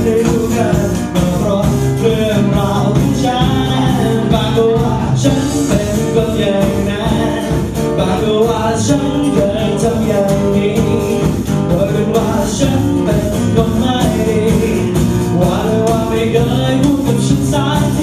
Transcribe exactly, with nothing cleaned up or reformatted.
ได้รู้กันมาเพราะเรื่องราวของฉันบางก็ว่าฉันเป็นคนอย่างนั้นบางก็ว่าฉันเคยทำอย่างนี้โดยเป็นว่าฉันเป็นคนไม่ดีว่าเลยว่าไม่เคยพูดกับฉันสักที